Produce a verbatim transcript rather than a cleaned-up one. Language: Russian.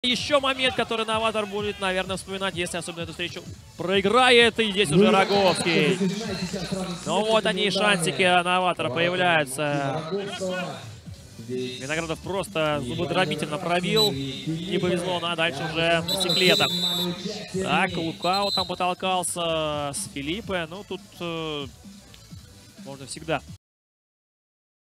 Еще момент, который новатор будет, наверное, вспоминать, если особенно эту встречу проиграет. И здесь уже Роговский. Ну вот они, шансики новатора появляются. Виноградов просто зубодробительно пробил. Не повезло, но дальше уже Стеклета. Так, Лукао там потолкался с Филиппе. Ну, тут э, можно всегда